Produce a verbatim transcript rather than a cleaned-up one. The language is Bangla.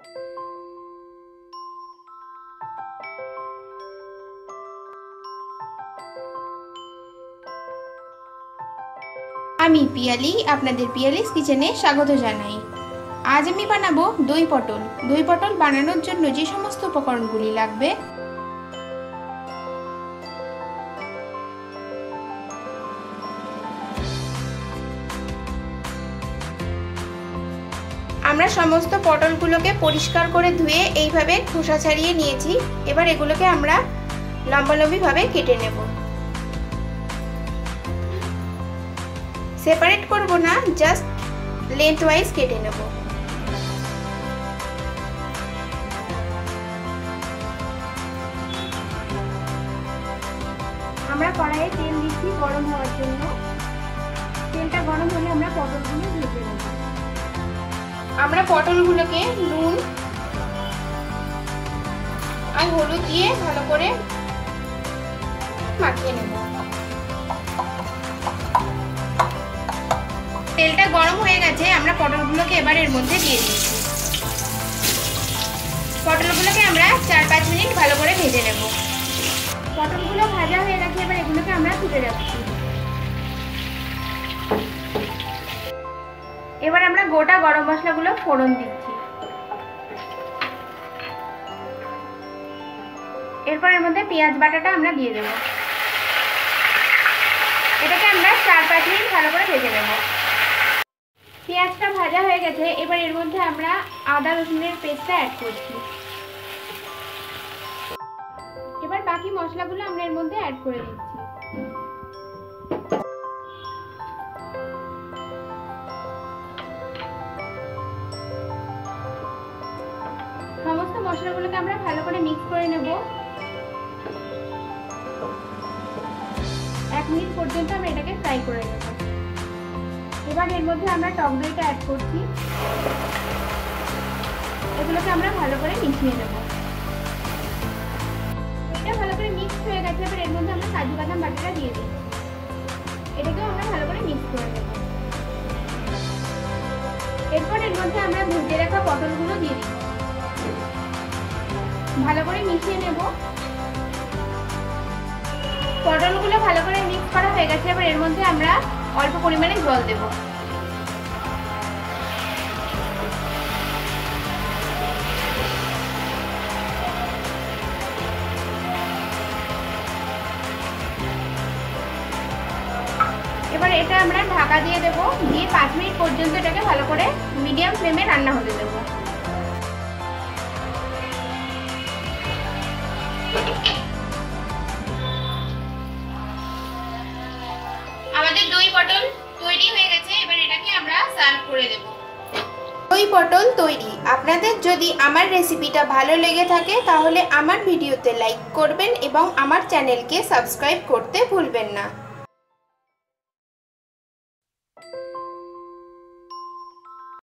আমি পিয়ালি আপনাদের পিয়ালিস কিচেনে স্বাগত জানাই। আজ আমি বানাবো দই পটল। দই পটল বানানোর জন্য যে সমস্ত উপকরণগুলি লাগবে আমরা সমস্ত পটলগুলোকে পরিষ্কার করে ধুয়ে এইভাবে খোসা ছাড়িয়ে নিয়েছি। এবার এগুলোকে আমরা লম্বালম্বিভাবে কেটে নেব। সেপারেট করব না, জাস্ট লেন্থ ওয়াইজ কেটে নেব। আমরা কড়াইয়ে তেল দিচ্ছি গরম হওয়ার জন্য। তেলটা গরম হলে আমরা পটলগুলো ভেজে নেব। আমরা পটলগুলোকে নুন আর হলুদ দিয়ে ভালো করে মাখিয়ে নেব। তেলটা গরম হয়ে গেছে, আমরা পটলগুলোকে এবার এর মধ্যে দিয়ে দিচ্ছি। পটলগুলোকে আমরা চার পাঁচ মিনিট ভালো করে ভেজে নেব। পটলগুলো ভাজা হয়ে গেছে, এবার এগুলোকে আমরা তুলে রাখছি। এবার আমরা গোটা গরম মশলাগুলো ফোড়ন দিচ্ছি। এরপর এর মধ্যে পেঁয়াজ বাটাটা আমরা দিয়ে দেব। এটাকে আমরা চার পাঁচ মিনিট ভালো করে ভেজে নেব। পেঁয়াজটা ভাজা হয়ে গেছে, এবার এর মধ্যে আমরা আদা রসুনের পেস্টটা অ্যাড করছি। এবার বাকি মশলাগুলো আমরা এর মধ্যে অ্যাড করে দিচ্ছি। সমস্ত মশলাগুলোকে আমরা ভালো করে মিক্স করে নেব। এক মিনিট পর্যন্ত আমরা এটাকে ফ্রাই করে নেব। এবার এর মধ্যে আমরা টক দইটা অ্যাড করছি। এগুলোকে আমরা ভালো করে মিশিয়ে নেব। এটা ভালো করে মিক্স হয়ে গেছে, এবার এর মধ্যে আমরা কাজু বাদাম বাটাটা দিয়ে দিই। এটাকেও আমরা ভালো করে মিক্স করে নেব। এরপর এর মধ্যে আমরা ভেজে রাখা পটলগুলো দিয়ে দিই। ভালো করে মিশিয়ে নেব। পটলগুলো ভালো করে মিক্স করা হয়ে গেছে, এবার এর মধ্যে আমরা অল্প পরিমাণে জল দেব। এবার এটা আমরা ঢাকা দিয়ে দেব, দিয়ে পাঁচ মিনিট পর্যন্ত এটাকে ভালো করে মিডিয়াম ফ্লেমে রান্না হতে দেব। আমাদের দই পটল তৈরি হয়ে গেছে, এবার এটাকে আমরা সার্ভ করে দেব। দই পটল তৈরি। আপনাদের যদি আমার রেসিপিটা ভালো লেগে থাকে তাহলে আমার ভিডিওতে লাইক করবেন এবং আমার চ্যানেলকে সাবস্ক্রাইব করতে ভুলবেন না।